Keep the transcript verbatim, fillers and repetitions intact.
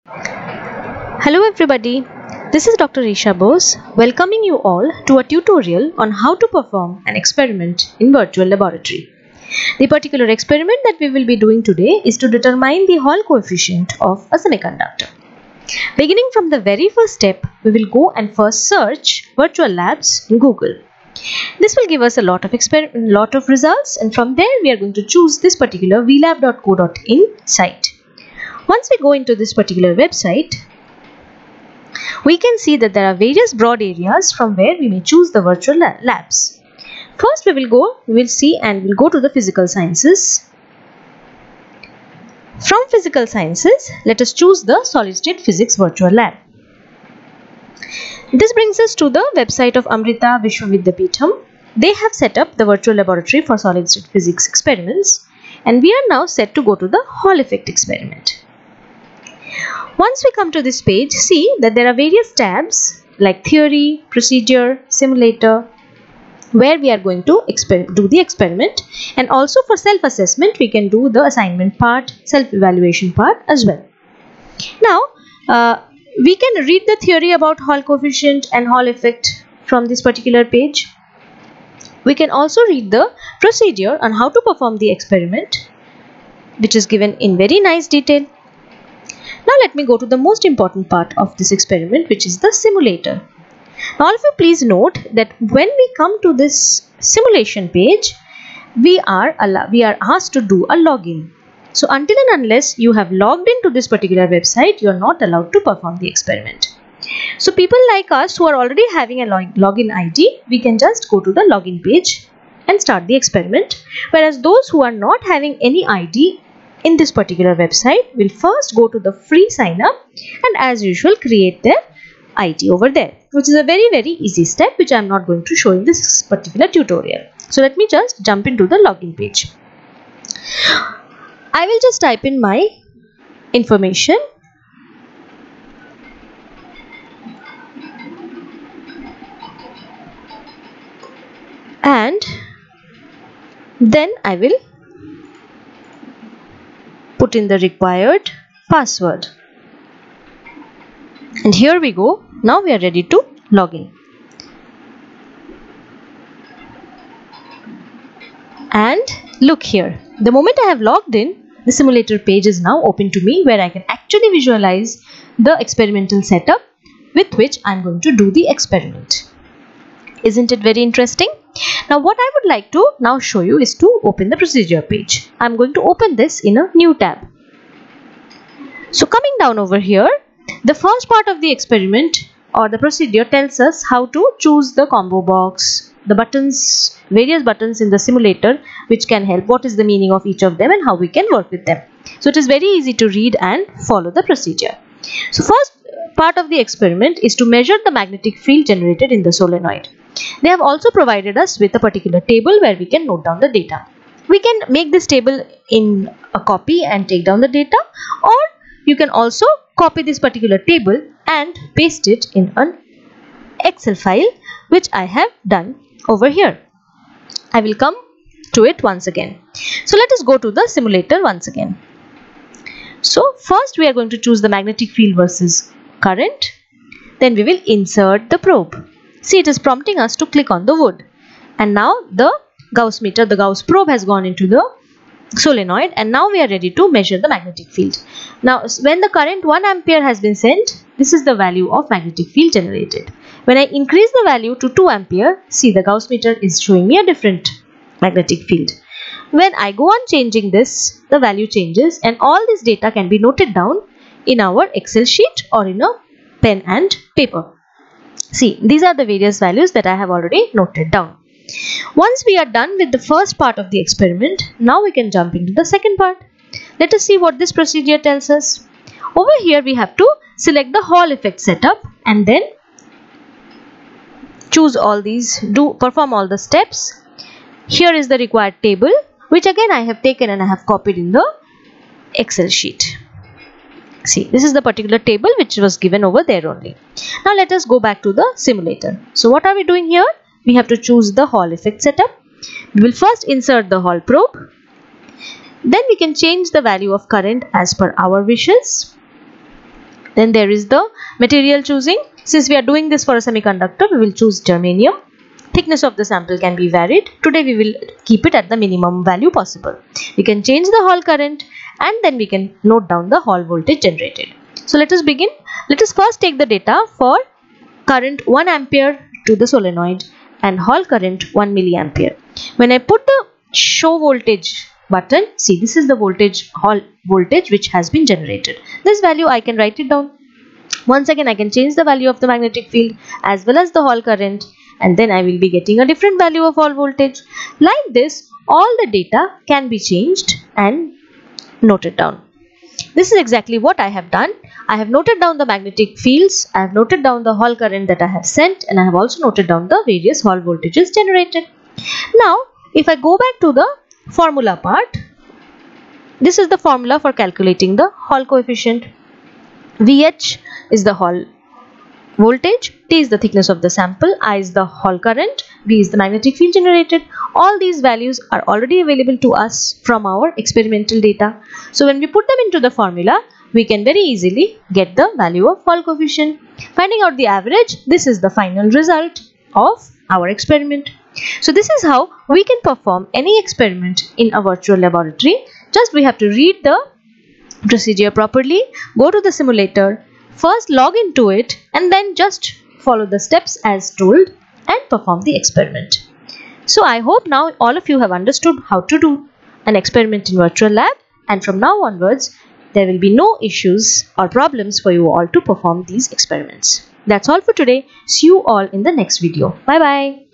Hello everybody, this is Doctor Isha Bose welcoming you all to a tutorial on how to perform an experiment in virtual laboratory. The particular experiment that we will be doing today is to determine the Hall coefficient of a semiconductor. Beginning from the very first step, we will go and first search virtual labs in Google. This will give us a lot of experiment, lot of results, and from there we are going to choose this particular v lab dot co dot in site. Once we go into this particular website, we can see that there are various broad areas from where we may choose the virtual labs. First we will go, we will see and we'll go to the physical sciences. From physical sciences, let us choose the solid state physics virtual lab. This brings us to the website of Amrita Vishwa Vidyapeetham. They have set up the virtual laboratory for solid state physics experiments, and we are now set to go to the Hall effect experiment. Once we come to this page, see that there are various tabs like theory, procedure, simulator, where we are going to do the experiment, and also for self-assessment we can do the assignment part, self-evaluation part as well. Now uh, we can read the theory about Hall coefficient and Hall effect from this particular page. We can also read the procedure on how to perform the experiment, which is given in very nice detail. Now let me go to the most important part of this experiment, which is the simulator. Now all of you please note that when we come to this simulation page, we are, we are asked to do a login. So until and unless you have logged into this particular website, you are not allowed to perform the experiment. So people like us who are already having a log login I D, we can just go to the login page and start the experiment. Whereas those who are not having any I D in this particular website will first go to the free sign up and as usual create their I D over there, which is a very very easy step which I am not going to show in this particular tutorial. So let me just jump into the login page. I will just type in my information and then I will put in the required password, and here we go. Now we are ready to log in, and look here, the moment I have logged in, the simulator page is now open to me, where I can actually visualize the experimental setup with which I am going to do the experiment. Isn't it very interesting? Now what I would like to now show you is to open the procedure page. I am going to open this in a new tab. So coming down over here, the first part of the experiment or the procedure tells us how to choose the combo box, the buttons, various buttons in the simulator which can help, what is the meaning of each of them and how we can work with them. So it is very easy to read and follow the procedure. So first part of the experiment is to measure the magnetic field generated in the solenoid. They have also provided us with a particular table where we can note down the data. We can make this table in a copy and take down the data, or you can also copy this particular table and paste it in an Excel file, which I have done over here. I will come to it once again. So let us go to the simulator once again. So first we are going to choose the magnetic field versus current. Then we will insert the probe. See, it is prompting us to click on the wood, and now the Gauss meter, the Gauss probe has gone into the solenoid, and now we are ready to measure the magnetic field. Now when the current one ampere has been sent, this is the value of magnetic field generated. When I increase the value to two ampere, see, the Gauss meter is showing me a different magnetic field. When I go on changing this, the value changes, and all this data can be noted down in our Excel sheet or in a pen and paper. See, these are the various values that I have already noted down. Once we are done with the first part of the experiment, now we can jump into the second part. Let us see what this procedure tells us. Over here we have to select the Hall effect setup and then choose all these, do perform all the steps. Here is the required table, which again I have taken and I have copied in the Excel sheet. See, this is the particular table which was given over there only. Now let us go back to the simulator. So what are we doing here? We have to choose the Hall effect setup. We will first insert the Hall probe. Then we can change the value of current as per our wishes. Then there is the material choosing. Since we are doing this for a semiconductor, we will choose germanium. Thickness of the sample can be varied. Today we will keep it at the minimum value possible. We can change the Hall current and then we can note down the Hall voltage generated. So let us begin. Let us first take the data for current one ampere to the solenoid and Hall current one milliampere. When I put the show voltage button, see, this is the voltage, Hall voltage which has been generated. This value I can write it down. Once again I can change the value of the magnetic field as well as the Hall current, and then I will be getting a different value of Hall voltage. Like this, all the data can be changed and noted down. This is exactly what I have done. I have noted down the magnetic fields, I have noted down the Hall current that I have sent, and I have also noted down the various Hall voltages generated. Now, if I go back to the formula part, this is the formula for calculating the Hall coefficient. V H is the Hall voltage, T is the thickness of the sample, I is the Hall current, B is the magnetic field generated. All these values are already available to us from our experimental data. So when we put them into the formula, we can very easily get the value of Hall coefficient. Finding out the average, this is the final result of our experiment. So this is how we can perform any experiment in a virtual laboratory. Just we have to read the procedure properly, go to the simulator, first log into it, and then just follow the steps as told and perform the experiment. So I hope now all of you have understood how to do an experiment in virtual lab, and from now onwards there will be no issues or problems for you all to perform these experiments. That's all for today. See you all in the next video. Bye bye.